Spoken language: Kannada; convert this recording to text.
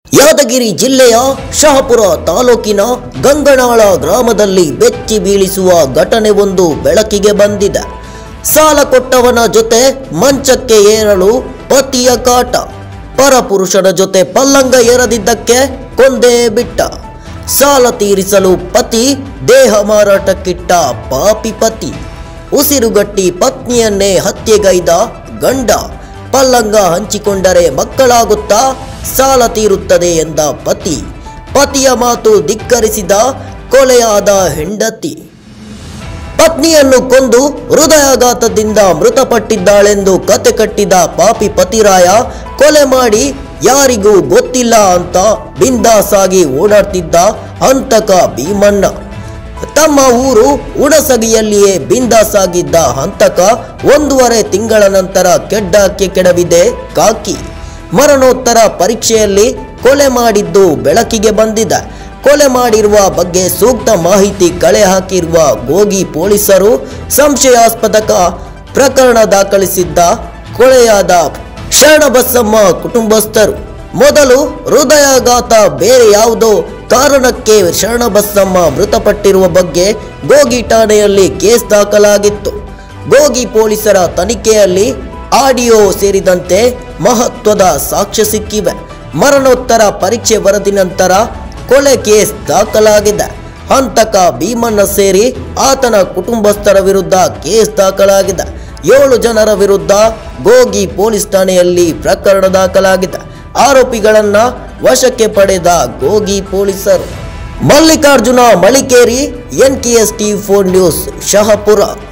ಯಾದಗಿರಿ ಜಿಲ್ಲೆಯ ಶಹಾಪುರ ತಾಲೂಕಿನ ಗಂಗನಾಳ ಗ್ರಾಮದಲ್ಲಿ ಬೆಚ್ಚಿ ಬೀಳಿಸುವ ಘಟನೆಯೊಂದು ಬೆಳಕಿಗೆ ಬಂದಿದೆ. ಸಾಲ ಕೊಟ್ಟವನ ಜೊತೆ ಮಂಚಕ್ಕೆ ಏರಲು ಪತಿಯ ಕಾಟ. ಪರಪುರುಷನ ಜೊತೆ ಪಲ್ಲಂಗ ಏರದಿದ್ದಕ್ಕೆ ಕೊಂದೇ ಬಿಟ್ಟ. ಸಾಲ ತೀರಿಸಲು ಪತಿ ದೇಹ ಮಾರಾಟಕ್ಕಿಟ್ಟ ಪಾಪಿ ಪತಿ. ಉಸಿರುಗಟ್ಟಿ ಪತ್ನಿಯನ್ನೇ ಹತ್ಯೆಗೈದ ಗಂಡ. ಪಲ್ಲಂಗ ಹಂಚಿಕೊಂಡರೆ ಮಕ್ಕಳಾಗುತ್ತಾ, ಸಾಲ ತೀರುತ್ತದೆ ಎಂದ ಪತಿ. ಪತಿಯ ಮಾತು ಧಿಕ್ಕರಿಸಿದ ಕೊಲೆಯಾದ ಹೆಂಡತಿ. ಪತ್ನಿಯನ್ನು ಕೊಂದು ಹೃದಯಾಘಾತದಿಂದ ಮೃತಪಟ್ಟಿದ್ದಾಳೆಂದು ಕತೆ ಕಟ್ಟಿದ ಪಾಪಿ ಪತಿರಾಯ ಕೊಲೆ ಮಾಡಿ ಯಾರಿಗೂ ಗೊತ್ತಿಲ್ಲ ಅಂತ ಬಿಂದಾಸಾಗಿ ಓಡಾಡ್ತಿದ್ದ ಹಂತಕ ಭೀಮಣ್ಣ. ತಮ್ಮ ಊರು ಹುಣಸಗಿಯಲ್ಲಿಯೇ ಬಿಂದಾಸಾಗಿದ್ದ ಹಂತಕ 1.5 ತಿಂಗಳ ನಂತರ ಕೆಡ್ಡಕ್ಕೆ ಕೆಡವಿದೆ ಕಾಕಿ. ಮರಣೋತ್ತರ ಪರೀಕ್ಷೆಯಲ್ಲಿ ಕೊಲೆ ಮಾಡಿದ್ದು ಬೆಳಕಿಗೆ ಬಂದಿದೆ. ಕೊಲೆ ಮಾಡಿರುವ ಬಗ್ಗೆ ಸೂಕ್ತ ಮಾಹಿತಿ ಕಲೆ ಹಾಕಿರುವ ಗೋಗಿ ಪೊಲೀಸರು ಸಂಶಯಾಸ್ಪದ ಪ್ರಕರಣ ದಾಖಲಿಸಿದ್ದ ಕೊಲೆಯಾದ ಶರಣಬಸಮ್ಮ ಕುಟುಂಬಸ್ಥರು. ಮೊದಲು ಹೃದಯಾಘಾತ, ಬೇರೆ ಯಾವುದೋ ಕಾರಣಕ್ಕೆ ಶರಣಬಸಮ್ಮ ಮೃತಪಟ್ಟಿರುವ ಬಗ್ಗೆ ಗೋಗಿ ಠಾಣೆಯಲ್ಲಿ ಕೇಸ್ ದಾಖಲಾಗಿತ್ತು. ಗೋಗಿ ಪೊಲೀಸರ ತನಿಖೆಯಲ್ಲಿ ಆಡಿಯೋ ಸೇರಿದಂತೆ ಮಹತ್ವದ ಸಾಕ್ಷ್ಯ ಸಿಕ್ಕಿವೆ. ಮರಣೋತ್ತರ ಪರೀಕ್ಷೆ ವರದಿ ನಂತರ ಕೊಲೆ ಕೇಸ್ ದಾಖಲಾಗಿದೆ. ಹಂತಕ ಭೀಮಣ್ಣ ಸೇರಿ ಆತನ ಕುಟುಂಬಸ್ಥರ ವಿರುದ್ಧ ಕೇಸ್ ದಾಖಲಾಗಿದೆ. 7 ಜನರ ವಿರುದ್ಧ ಗೋಗಿ ಪೊಲೀಸ್ ಠಾಣೆಯಲ್ಲಿ ಪ್ರಕರಣ ದಾಖಲಾಗಿದೆ. ಆರೋಪಿಗಳನ್ನ ವಶಕ್ಕೆ ಪಡೆದ ಗೋಗಿ ಪೊಲೀಸರು. Mallikarjuna Malikeri, NKS TV4 news, Shahapur.